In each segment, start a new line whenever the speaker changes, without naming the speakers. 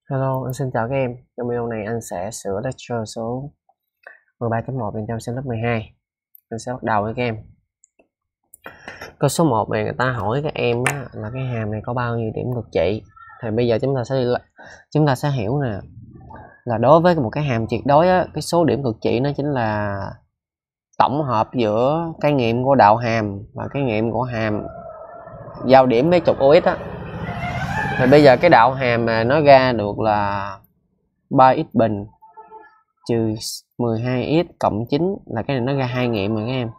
Hello, anh xin chào các em. Trong video này anh sẽ sửa lecture số 13.1 dành cho học sinh lớp 12. Anh sẽ bắt đầu với các em. Câu số 1 này người ta hỏi các em á, là cái hàm này có bao nhiêu điểm cực trị. Thì bây giờ chúng ta sẽ hiểu nè, là đối với một cái hàm tuyệt đối á, cái số điểm cực trị nó chính là tổng hợp giữa cái nghiệm của đạo hàm và cái nghiệm của hàm giao điểm với trục OX á. Thì bây giờ cái đạo hàm mà nó ra được là 3x bình trừ 12x cộng 9 là cái này nó ra 2 nghiệm rồi các em.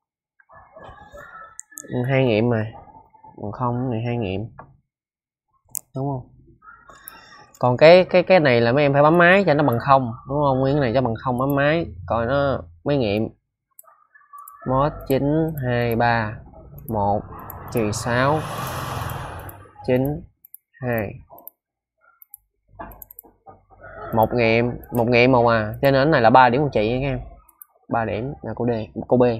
2 nghiệm mà. Còn không này 2 nghiệm. Đúng không? Còn cái này là mấy em phải bấm máy cho nó bằng 0, đúng không? Nguyên cái này cho bằng 0 bấm máy coi nó mấy nghiệm. Mod 9 2 3 1 trừ 6 9 2 một nghiệm một à, cho nên này là 3 điểm của chị các em. 3 điểm là cô B.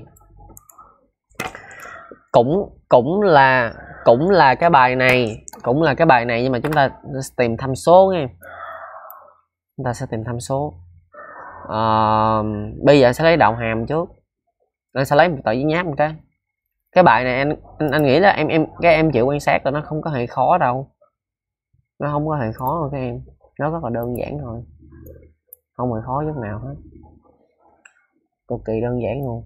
Cũng là cái bài này, nhưng mà chúng ta tìm tham số nha em. Chúng ta sẽ tìm tham số. Bây giờ sẽ lấy đạo hàm trước. Anh sẽ lấy một tờ giấy nháp một cái bài này anh nghĩ là các em chịu quan sát là nó không có hề khó đâu. Nó không có hề khó đâu các em. Nó rất là đơn giản thôi, không hề khó chút nào hết, cực kỳ đơn giản luôn.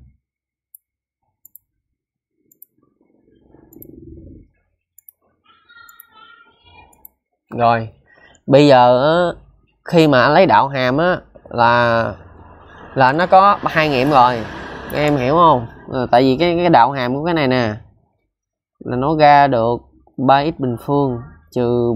Rồi bây giờ khi mà anh lấy đạo hàm á là nó có 2 nghiệm rồi, các em hiểu không? Tại vì cái đạo hàm của cái này nè là nó ra được 3x bình phương trừ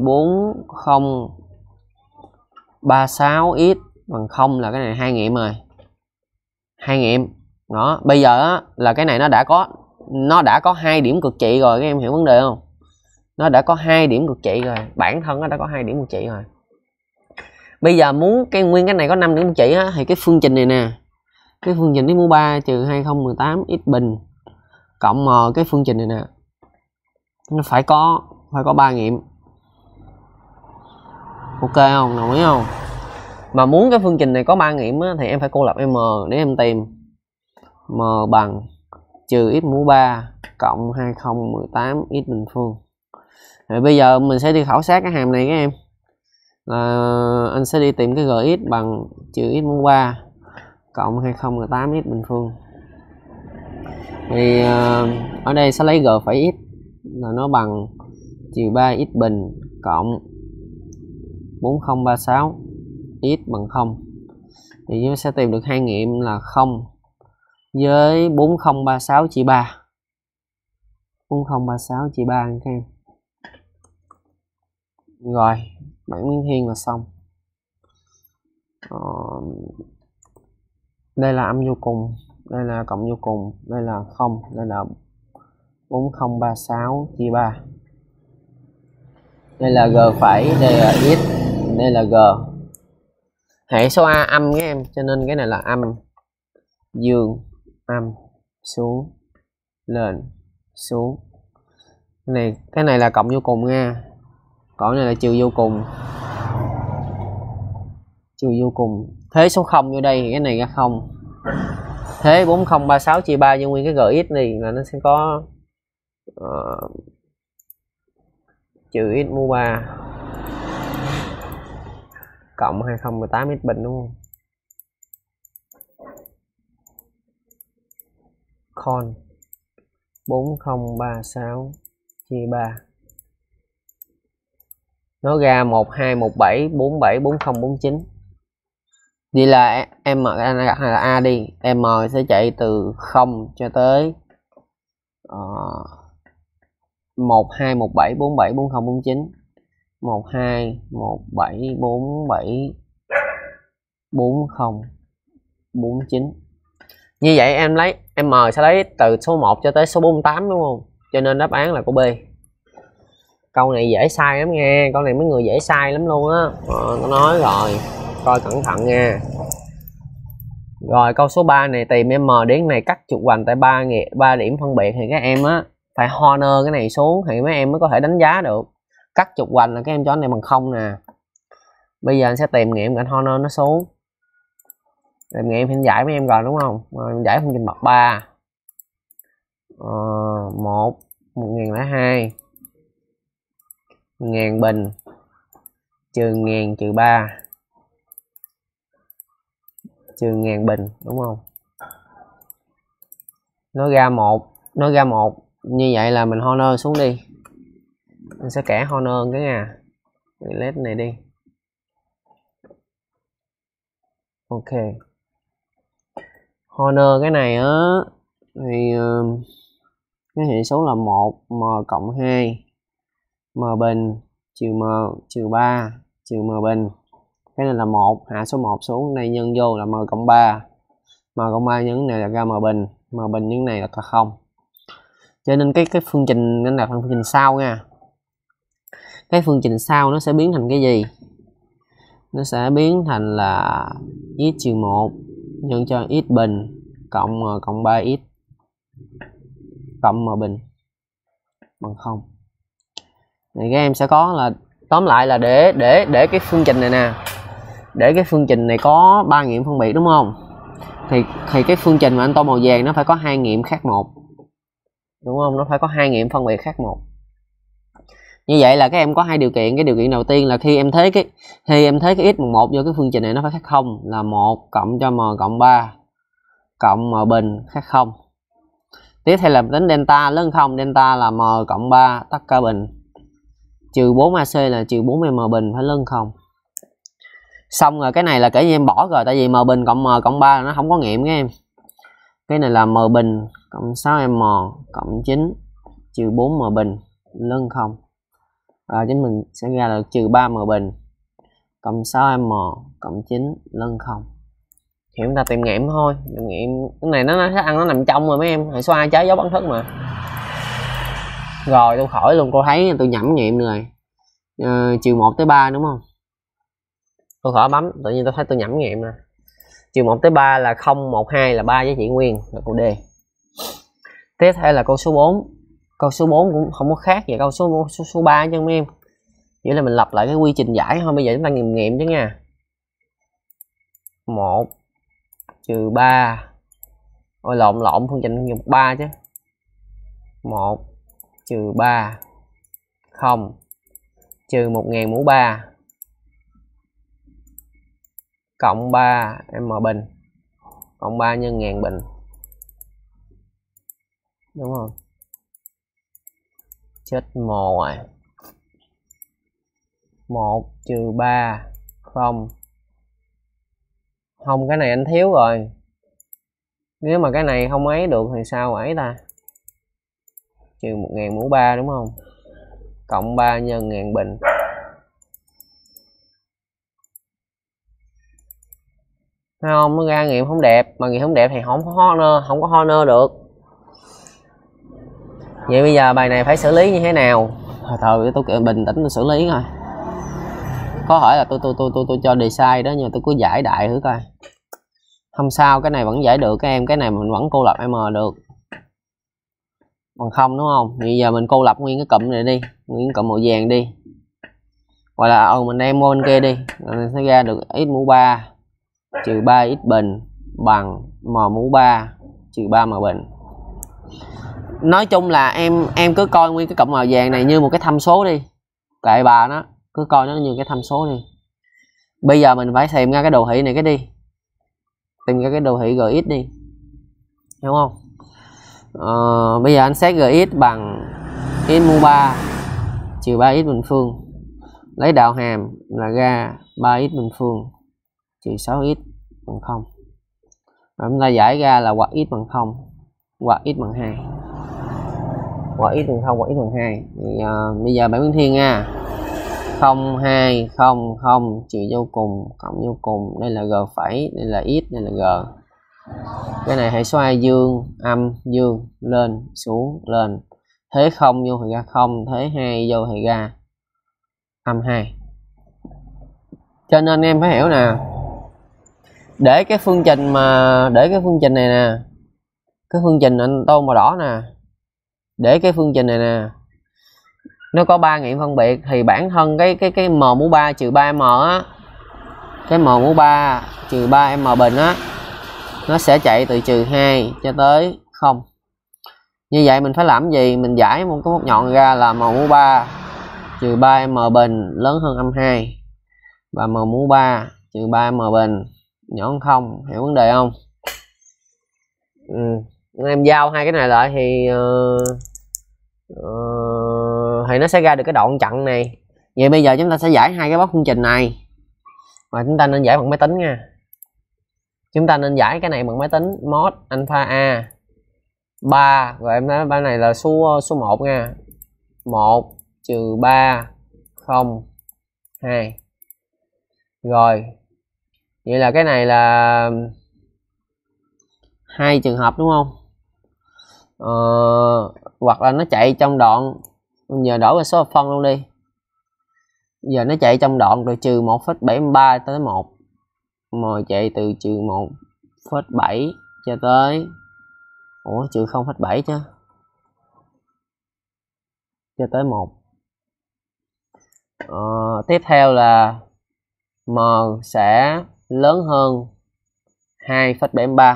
4036x bằng 0 là cái này 2 nghiệm rồi. 2 nghiệm. Đó, bây giờ á, là cái này nó đã có 2 điểm cực trị rồi, các em hiểu vấn đề không? Nó đã có 2 điểm cực trị rồi, bản thân nó đã có 2 điểm cực trị rồi. Bây giờ muốn nguyên cái này có 5 điểm cực trị á, thì cái phương trình này nè, cái phương trình x mũ 3 trừ 2018 x bình cộng m cái phương trình này nè, nó phải có 3 nghiệm. Ok không? Đồng ý không? Mà muốn cái phương trình này có 3 nghiệm á, thì em phải cô lập m để em tìm m bằng trừ x mũ 3 cộng 2018 x bình phương. Rồi bây giờ mình sẽ đi khảo sát cái hàm này các em. Anh sẽ đi tìm cái gx bằng trừ x mũ 3 cộng 2018 x bình phương. Thì ở đây sẽ lấy g phẩy x là nó bằng trừ 3x bình cộng 4036 x bằng 0. Thì chúng sẽ tìm được 2 nghiệm là 0 với 4036 chia 3. 4036 chia 3 các em. Rồi, bảng nguyên thiên là xong. Đây là âm vô cùng, đây là cộng vô cùng, đây là 0, đây là 4036 chia 3. Đây là g phẩy, đây là x, đây là g. Hệ số A âm các em, cho nên cái này là âm, dương, âm, xuống, lên, xuống. Cái này là cộng vô cùng nha. Còn này là trừ vô cùng. Trừ vô cùng. Thế số 0 vô đây thì cái này ra 0. Thế 4036 chia 3 nhân nguyên cái gx này là nó sẽ có trừ x mũ 3 cộng 2018 x bình, đúng không? Con 4036 chia 3 nó ra 1217 47 4049. Vậy là m hay là a đi, m sẽ chạy từ 0 cho tới 1217 47 4049. 1217 47 4049. Như vậy em lấy m sẽ lấy từ số 1 cho tới số 48, đúng không? Cho nên đáp án là của B. Câu này dễ sai lắm nha, câu này mấy người dễ sai lắm luôn á. Nó nói rồi, coi cẩn thận nha. Rồi câu số 3 này tìm m đến này cắt trục hoành tại 3 điểm phân biệt, thì các em á phải Horner cái này xuống thì mấy em mới có thể đánh giá được. Cắt trục hoành là các em cho này bằng 0 nè. Bây giờ anh sẽ tìm nghiệm cạnh Horner nó xuống. Tìm nghiệm thì anh giải mấy em rồi đúng không? Rồi giải phương trình bậc 3. 1 1002 1000 bình trừ 1000 trừ 3 trừ 1000 bình đúng không? Nó ra một như vậy là mình Horner xuống đi. Mình sẽ kẻ Horner cái nha. Let này đi. Ok. Horner cái này á thì cái hệ số là 1 m cộng 2 m bình trừ m trừ 3 trừ m bình. Cái này là 1, hạ số 1 xuống đây nhân vô là m cộng 3. M cộng 3 nhân này là ra m bình nhân này là 0. Cho nên cái phương trình nên là phương trình sau nha. Cái phương trình sau nó sẽ biến thành cái gì? Nó sẽ biến thành là x trừ 1 nhân cho x bình cộng m cộng 3x cộng m bình bằng 0. Thì các em sẽ có là tóm lại là để cái phương trình này nè, để cái phương trình này có 3 nghiệm phân biệt đúng không? Thì cái phương trình mà anh tô màu vàng nó phải có 2 nghiệm khác một. Đúng không? Nó phải có 2 nghiệm phân biệt khác một. Như vậy là các em có hai điều kiện. Cái điều kiện đầu tiên là khi em thấy cái x bằng 1 vô cái phương trình này nó phải khác 0, là 1 cộng cho m cộng 3 cộng m bình khác 0. Tiếp theo là tính delta lớn 0, delta là m cộng 3 tất cả bình trừ 4ac là trừ 4m bình phải lớn 0. Xong rồi cái này là kể như em bỏ rồi, tại vì m bình cộng m cộng 3 là nó không có nghiệm các em. Cái này là m bình cộng 6m cộng 9 trừ 4m bình lớn 0. Chính mình sẽ ra là trừ 3m bình cộng 6m cộng 9 lớn 0. Thì chúng ta tìm nghiệm thôi. Tìm nghiệm cái này nó sẽ ăn, nó nằm trong rồi mấy em. Hệ số A trái dấu bản thức mà. Rồi tôi khỏi luôn, cô thấy tôi nhẩm nghiệm rồi. Trừ 1 tới 3 đúng không? Tôi khỏi bấm, tự nhiên tôi thấy tôi nhẩm nghiệm nè. Trừ 1 tới 3 là 0, 1, 2 là 3 giá trị nguyên, là câu D. Tiếp theo là câu số 4. Câu số 4 cũng không có khác vậy câu số 3 chứ mấy em. Vậy là mình lặp lại cái quy trình giải thôi. Bây giờ chúng ta nghiệm chứ nha. 1 trừ 3. Ôi lộn phương trình dùng 3 chứ. 1 trừ 3 0 trừ 1000 mũ 3 cộng 3 m bình cộng 3 nhân 1000 bình. Đúng không? Chết mồ rồi. 1 trừ 3 0. Không, cái này anh thiếu rồi. Nếu mà cái này không ấy được thì sao ấy ta? Trừ 1000 mũ 3 đúng không? Cộng 3 nhân 1000 bình. Thấy không? Nó ra nghiệm không đẹp. Mà nghiệm không đẹp thì không có Horner được. Vậy bây giờ bài này phải xử lý như thế nào? Thôi tôi bình tĩnh tôi xử lý rồi. Có hỏi là tôi cho đề sai đó, nhưng mà tôi cứ giải đại thử coi. Không sao, cái này vẫn giải được các em. Cái này mình vẫn cô lập M được bằng 0 đúng không? Bây giờ mình cô lập nguyên cái cụm này đi, nguyên cái cụm màu vàng đi, gọi là mình đem qua bên kia đi, rồi mình sẽ ra được x mũ 3 trừ 3x bình bằng m mũ 3 trừ 3m bình. Nói chung là em cứ coi nguyên cái cụm màu vàng này như một cái tham số đi, kệ bà nó, cứ coi nó như cái tham số đi. Bây giờ mình phải tìm ra cái đồ thị này cái đi, tìm ra cái đồ thị gx đi, hiểu không? Bây giờ anh xét gx bằng x mũ 3 trừ 3x bình phương, lấy đạo hàm là ra 3x bình phương trừ 6x bằng 0. Rồi chúng ta giải ra là hoặc x bằng 0 hoặc x bằng 2, hoặc x bằng 0 hoặc x bằng 2. Thì, bây giờ bảng biến thiên nha. 0 2 0 0 trừ vô cùng cộng vô cùng, đây là g phẩy, đây là x, đây là g. Cái này hệ số A dương, âm, dương, lên, xuống, lên. Thế 0 vô thì ra 0, thế 2 vô thì ra âm 2. Cho nên em phải hiểu nè, để cái phương trình này nè, cái phương trình anh tô màu đỏ nè, để cái phương trình này nè nó có 3 nghiệm phân biệt, thì bản thân cái m mũ 3 trừ 3m á, cái m mũ 3 trừ 3m bình á, nó sẽ chạy từ trừ 2 cho tới 0. Như vậy mình phải làm gì? Mình giải một cái mốc nhọn ra là m mũ 3 trừ 3m bình lớn hơn âm 2 và m mũ 3 trừ 3m bình nhỏ hơn 0. Hiểu vấn đề không? Em giao hai cái này lại thì nó sẽ ra được cái đoạn chặn này. Vậy bây giờ chúng ta sẽ giải hai cái bóc phương trình này, mà chúng ta nên giải bằng máy tính nha. Chúng ta nên giải cái này bằng máy tính. Mod alpha a 3, rồi em nói bài này là số 1 nha. 1 trừ 3 0 2. Rồi vậy là cái này là hai trường hợp đúng không? Hoặc là nó chạy trong đoạn, giờ đổi qua số phân luôn đi. Giờ nó chạy trong đoạn từ trừ 1,73 tới 1, mà chạy từ trừ 1,7 cho tới trừ 0,7 chứ, cho tới 1. Tiếp theo là m sẽ lớn hơn 2,73.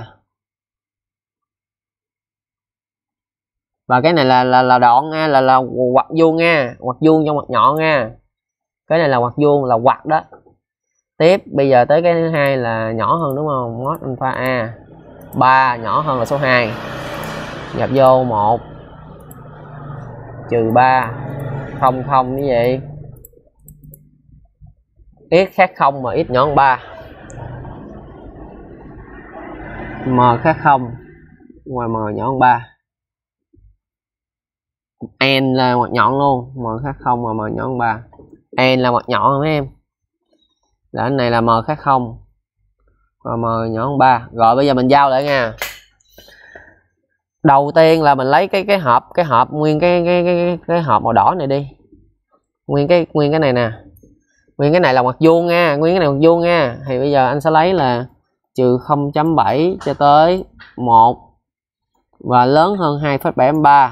Và cái này là đoạn nha, là ngoặc vuông nha, ngoặc vuông trong ngoặc nhọn nha. Cái này là ngoặc vuông, là ngoặc đó. Tiếp bây giờ tới cái thứ hai là nhỏ hơn đúng không? Mod alpha a 3 nhỏ hơn là số 2. Nhập vô 1 trừ 3 0 0 như vậy. X khác 0 mà x nhỏ hơn 3. M khác 0 ngoài m nhỏ hơn 3. N là ngoặc nhọn luôn, m khác 0 mà m nhỏ hơn 3. N là ngoặc nhọn mấy em. Là cái này là m khác 0 và m nhỏ hơn 3. Rồi bây giờ mình giao lại nha. Đầu tiên là mình lấy cái hộp nguyên cái hộp màu đỏ này đi. Nguyên cái này nè. Nguyên cái này là ngoặc vuông nha, nguyên cái này ngoặc vuông nha. Thì bây giờ anh sẽ lấy là trừ 0,7 cho tới 1 và lớn hơn 2,73.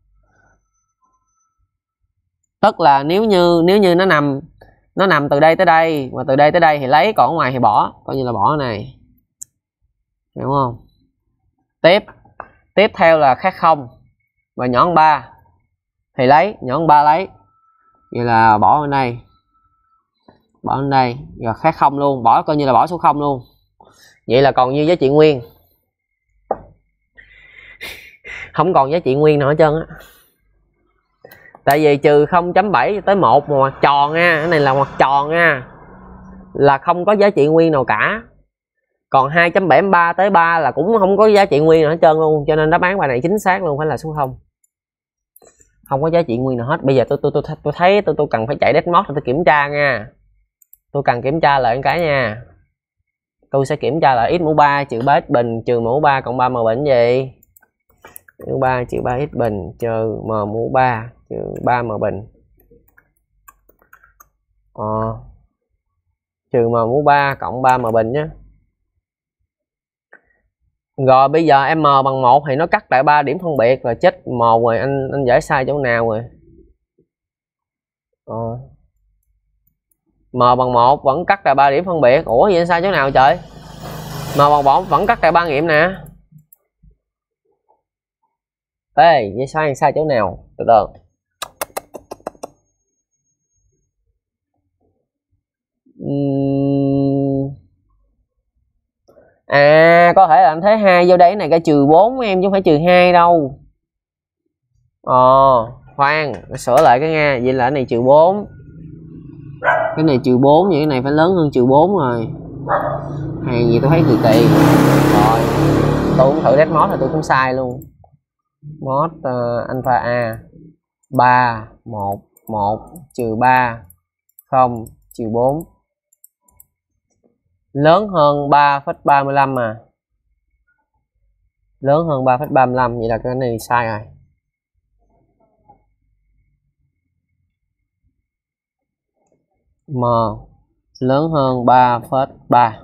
Tức là nếu như nó nằm từ đây tới đây và từ đây tới đây thì lấy, còn ở ngoài thì bỏ, coi như là bỏ cái này. Hiểu không? Tiếp theo là khác 0 và nhỏ hơn 3 thì lấy, nhỏ hơn 3 lấy. Vậy là bỏ ở đây. Bỏ ở đây, rồi khác 0 luôn, bỏ coi như là bỏ số 0 luôn. Vậy là còn như giá trị nguyên. Không còn giá trị nguyên nào hết trơn á. Tại vì trừ 0,7 tới 1 mà ngoặc tròn nha, cái này là ngoặc tròn nha, là không có giá trị nguyên nào cả. Còn 2,73 tới 3 là cũng không có giá trị nguyên nào hết trơn luôn, cho nên đáp án bài này chính xác luôn, phải là số 0. Không có giá trị nguyên nào hết. Bây giờ tôi thấy tôi cần phải chạy dead mod để tôi kiểm tra nha. Tôi cần kiểm tra lại cái nha. Tôi sẽ kiểm tra lại x mũ 3 trừ 3x bình trừ m mũ 3 cộng 3m bình gì? Mũ 3 trừ 3x bình trừ m mũ 3 trừ 3m bình. Trừ m mũ 3 cộng 3m bình nhé. Rồi bây giờ m bằng 1 thì nó cắt lại 3 điểm phân biệt là chết mồ rồi, anh giải sai chỗ nào rồi? M bằng 1 vẫn cắt lại 3 điểm phân biệt. Ủa vậy anh sai chỗ nào trời? M bằng 1 vẫn cắt lại 3 nghiệm nè. Ê, vậy sai chỗ nào? Từ từ. Có thể là anh thấy 2 vô đây này cái trừ 4 em chứ không phải trừ 2 đâu. Khoan, sửa lại cái nha. Vậy là cái này trừ 4. Cái này trừ 4, vậy cái này phải lớn hơn trừ 4 rồi. Hàng gì tôi thấy kỳ. Rồi, tôi cũng thử dead mod thì tôi cũng sai luôn. Mod alpha a 3 1 1 trừ 3 0 trừ 4 lớn hơn 3,35 mà. Lớn hơn 3,35, vậy là cái này sai rồi. M lớn hơn 3,3.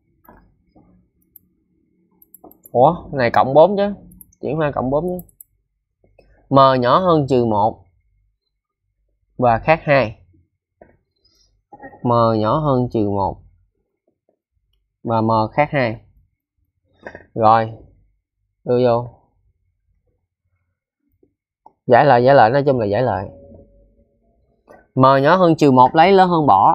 Ủa, này cộng 4 chứ. Chuyển qua cộng 4 chứ. M nhỏ hơn trừ 1 và khác 2. M nhỏ hơn trừ 1 và m khác 2. Rồi đưa vô giải lợi, nói chung là giải lợi. M nhỏ hơn trừ 1 lấy, lớn hơn bỏ.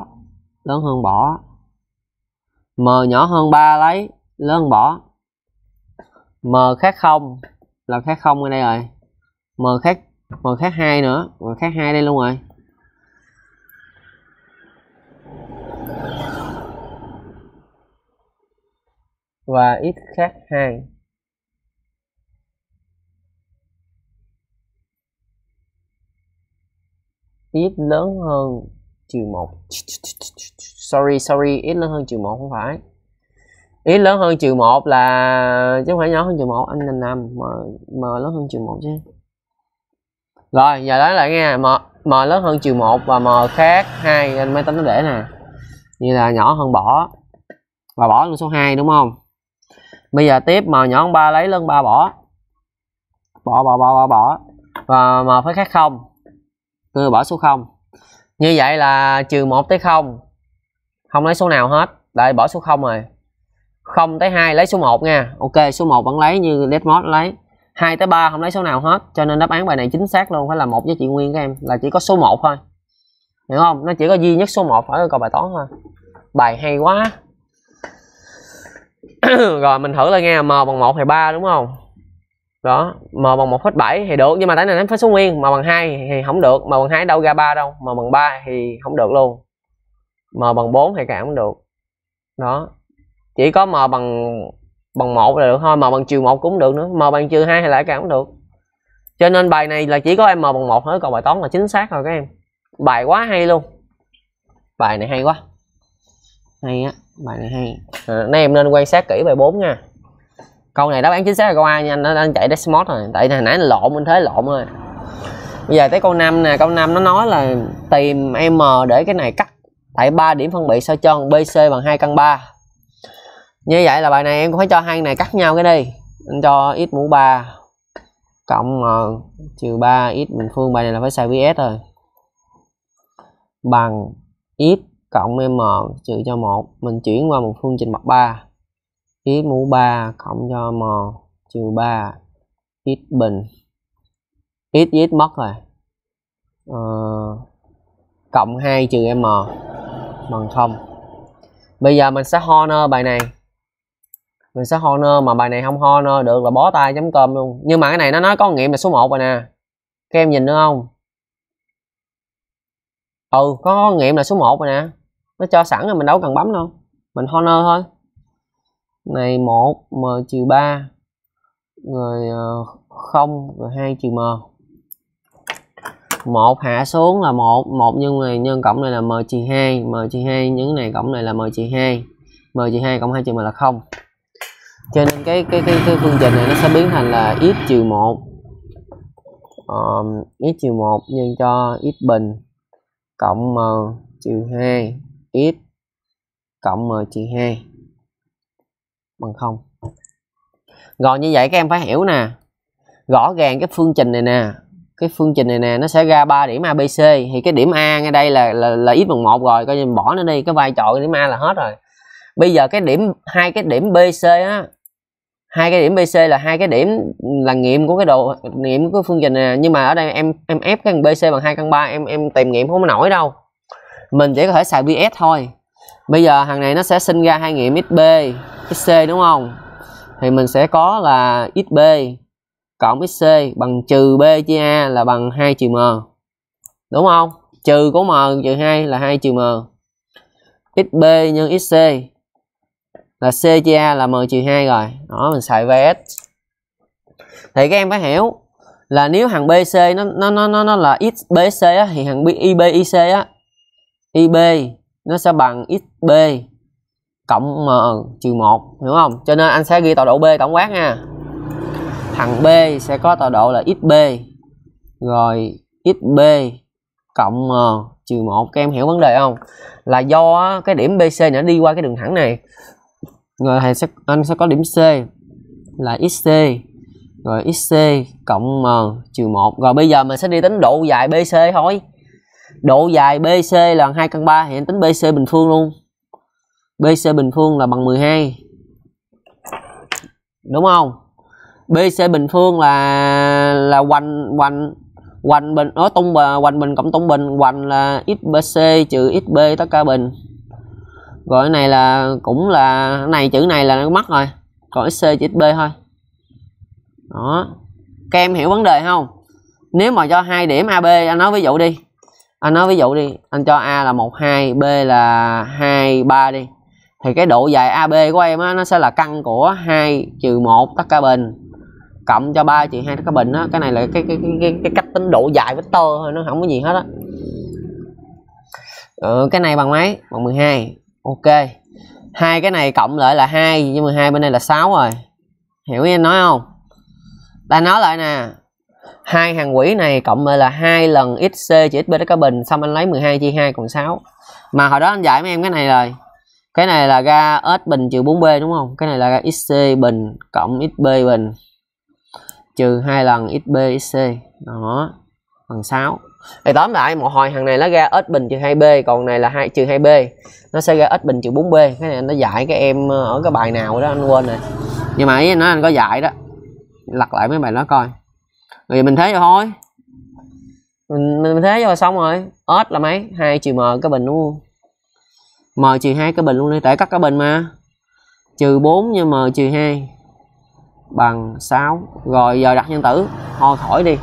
M nhỏ hơn 3 lấy, lớn hơn bỏ. M khác 0 là khác 0 ở đây rồi. M khác 2 nữa, M khác 2 đây luôn rồi. Và x khác 2. X lớn hơn trừ 1. Sorry, x lớn hơn trừ 1 không phải. X lớn hơn trừ 1 là chứ không phải nhỏ hơn trừ 1, anh nên làm m lớn hơn trừ 1 chứ. Rồi, giờ nói lại nghe, m lớn hơn trừ 1 và m khác 2, anh máy tính nó để nè. Như là nhỏ hơn bỏ. Và bỏ luôn số 2 đúng không? Bây giờ tiếp m nhỏ hơn 3 lấy, lớn hơn 3 bỏ. Bỏ. Và m phải khác 0. Tôi bỏ số 0. Như vậy là trừ 1 tới 0. Không lấy số nào hết. Lại bỏ số 0 rồi. 0 tới 2 lấy số 1 nha. Ok, số 1 vẫn lấy như Deadmod lấy. 2 tới 3 không lấy số nào hết. Cho nên đáp án bài này chính xác luôn. Phải là một giá trị nguyên các em. Là chỉ có số 1 thôi. Hiểu không? Nó chỉ có duy nhất số 1 ở câu bài toán thôi. Bài hay quá. Rồi mình thử lại nghe. M bằng 1 hay 3 đúng không? Đó, m bằng 1,7 thì được, nhưng mà tại này nó phải số nguyên. M bằng 2 thì không được, m bằng 2 đâu ra 3 đâu. M bằng 3 thì không được luôn. M bằng 4 thì càng không được. Đó. Chỉ có m bằng 1 là được thôi, m bằng trừ 1 cũng được nữa, m bằng trừ 2 thì lại càng không được. Cho nên bài này là chỉ có em m bằng 1 thôi, còn bài toán là chính xác rồi các em. Bài quá hay luôn. Bài này hay quá. Hay á, bài này hay. Nên em nên quan sát kỹ bài 4 nha. Câu này đáp án chính xác là câu A nha, anh chạy Desmod rồi. Tại hồi nãy lộn, anh thấy lộn rồi. Bây giờ tới câu 5 nè, câu 5 nó nói là tìm M để cái này cắt tại 3 điểm phân biệt sao cho BC bằng 2 căn 3. Như vậy là bài này em cũng phải cho hai này cắt nhau cái đi. Anh cho x mũ 3 cộng m trừ 3 x bình phương, bài này là phải xài VS rồi. Bằng x cộng m trừ cho 1, mình chuyển qua một phương trình bậc 3. X mũ 3 cộng cho m trừ 3 x bình. X với x mất rồi. Cộng 2 trừ m bằng 0. Bây giờ mình sẽ honor bài này. Mình sẽ honor, mà bài này không honor được là bó tay chấm cơm luôn. Nhưng mà cái này nó nói có nghiệm là số 1 rồi nè. Các em nhìn nữa không? Có nghiệm là số 1 rồi nè. Nó cho sẵn rồi, mình đâu cần bấm đâu. Mình honor thôi. Này 1 m trừ 3 rồi 0 rồi 2 trừ m. 1 hạ xuống là 1 nhân này nhân cộng này là m trừ 2, m trừ 2 nhân này cộng này là m trừ 2. M trừ 2 cộng 2 trừ m là 0. Cho nên cái phương trình này nó sẽ biến thành là x trừ 1 x trừ 1 nhân cho x bình cộng m trừ 2 x cộng m trừ 2 bằng 0. Rồi như vậy các em phải hiểu nè. Rõ ràng cái phương trình này nè, cái phương trình này nè nó sẽ ra 3 điểm ABC, thì cái điểm A ngay đây là x bằng 1 rồi, coi như mình bỏ nó đi, cái vai trò cái điểm A là hết rồi. Bây giờ cái điểm hai cái điểm BC á, hai cái điểm BC là hai cái điểm là nghiệm của cái độ nghiệm của phương trình này, nhưng mà ở đây em ép cái BC bằng 2 căn 3, em tìm nghiệm không có nổi đâu. Mình chỉ có thể xài VS thôi. Bây giờ thằng này nó sẽ sinh ra hai nghiệm XB, XC đúng không? Thì mình sẽ có là XB cộng XC bằng trừ B chia A là bằng 2 trừ M. Đúng không? Trừ của M trừ 2 là 2 trừ M. XB nhân XC là C chia A là M trừ 2 rồi. Đó, mình xài VS. Thì các em phải hiểu là nếu thằng BC nó là XBC á, thì thằng IBIC á, IB nó sẽ bằng XB cộng M trừ 1, hiểu không? Cho nên anh sẽ ghi tọa độ B tổng quát nha. Thằng B sẽ có tọa độ là XB rồi XB cộng M trừ 1. Các em hiểu vấn đề không? Là do cái điểm BC nó đi qua cái đường thẳng này. Rồi anh sẽ có điểm C là XC rồi XC cộng M trừ 1. Rồi bây giờ mình sẽ đi tính độ dài BC thôi. Độ dài BC là 2 căn 3 thì anh tính BC bình phương luôn. BC bình phương là bằng 12. Đúng không? BC bình phương là hoành bình tung hoành bình cộng tung bình, hoành là xbc trừ xb tất cả bình. Rồi cái này là cũng là cái này, chữ này là nó mắc rồi, còn xc trừ xb thôi. Đó. Các em hiểu vấn đề không? Nếu mà cho 2 điểm AB, anh nói ví dụ đi. Anh cho A là 1 2, B là 2 3 đi. Thì cái độ dài AB của em á, nó sẽ là căn của 2 trừ 1 tất cả bình cộng cho 3 trừ 2 tất cả bình á. Cái này là cái cách tính độ dài vector thôi, nó không có gì hết á. Cái này bằng mấy? Bằng 12. Ok. Hai cái này cộng lại là 2, nhưng 12 bên đây là 6 rồi. Hiểu ý anh nói không? Ta nói lại nè. Hai hàng quỹ này cộng lại là 2 lần xc trừ xb tất cả bình, xong anh lấy 12 chia 2 còn 6. Mà hồi đó anh dạy mấy em cái này rồi. Cái này là ra S bình trừ 4B đúng không? Cái này là ra xc bình cộng xb bình trừ 2 lần xb xc. Đó. Bằng 6. Thì tóm lại một hồi hàng này nó ra S bình trừ 2B, còn này là 2 trừ 2B. Nó sẽ ra S bình trừ 4B. Cái này nó dạy các em ở cái bài nào đó anh quên rồi. Nhưng mà ý anh nói anh có dạy đó. Lật lại mấy bài đó coi. Rồi mình thế rồi thôi. Mình thế rồi xong rồi. S là mấy? 2 trừ M cái bình đúng không? M trừ 2 cái bình luôn đi, tại cắt cái bình mà. Trừ 4 nhân M trừ 2 bằng 6. Rồi giờ đặt nhân tử. Thôi khỏi đi.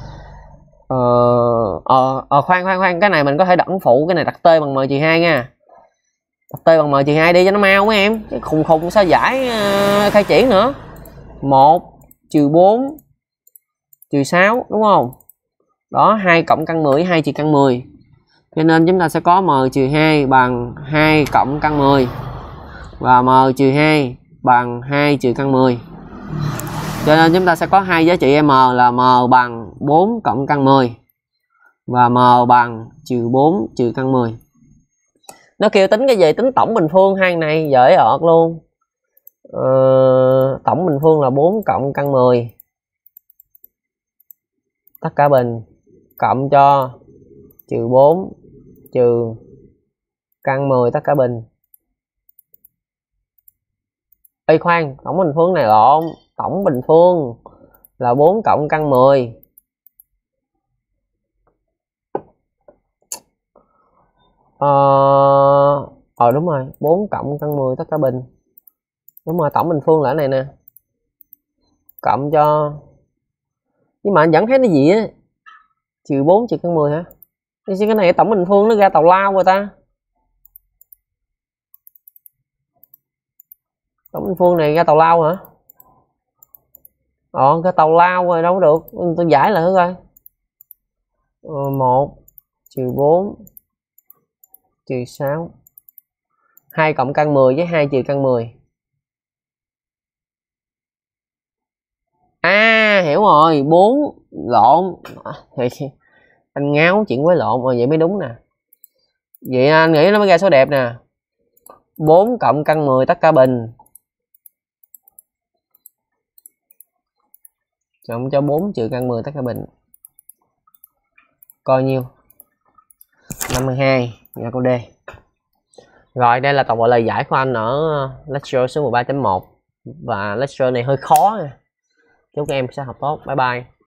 Khoan, cái này mình có thể đặt phụ, cái này đặt T bằng M trừ 2 nha. Đặt T bằng M trừ 2 đi cho nó mau mấy em. Cái khùng sao giải khai triển nữa. 1 trừ 4 trừ 6 đúng không? Đó, 2 cộng căn 10, 2 trừ căn 10. Cho nên chúng ta sẽ có M trừ 2 bằng 2 cộng căn 10. Và M trừ 2 bằng 2 trừ căn 10. Cho nên chúng ta sẽ có hai giá trị M là M bằng 4 cộng căn 10. Và M bằng trừ 4 trừ căn 10. Nó kêu tính cái gì? Tính tổng bình phương hai này dễ ọt luôn. Tổng bình phương là 4 cộng căn 10 tất cả bình cộng cho trừ 4 trừ căn 10 tất cả bình. Ê khoan, tổng bình phương này lộn. Tổng bình phương là 4 cộng căn 10. Đúng rồi, 4 cộng căn 10 tất cả bình. Đúng rồi, tổng bình phương là cái này nè. Cộng cho, nhưng mà anh vẫn thấy nó gì á, trừ 4 trừ căn 10 hả? Cái này tổng bình phương nó ra tào lao rồi ta. Tổng bình phương này ra tào lao hả? Ra tào lao rồi đâu có được. Tôi giải lại thử coi. 1 trừ 4 trừ 6. 2 cộng căn 10 với 2 trừ căn 10. Hiểu rồi, 4 lộn. Anh ngáo chuyện với lộn rồi, vậy mới đúng nè. Vậy anh nghĩ nó mới ra số đẹp nè. 4 cộng căn 10 tất cả bình cộng cho 4 trừ căn 10 tất cả bình. Coi nhiêu? 52, nhà câu D. Rồi đây là toàn bộ lời giải của anh ở lecture số 13.1. Và lecture này hơi khó nha. Chúc các em sẽ học tốt. Bye bye.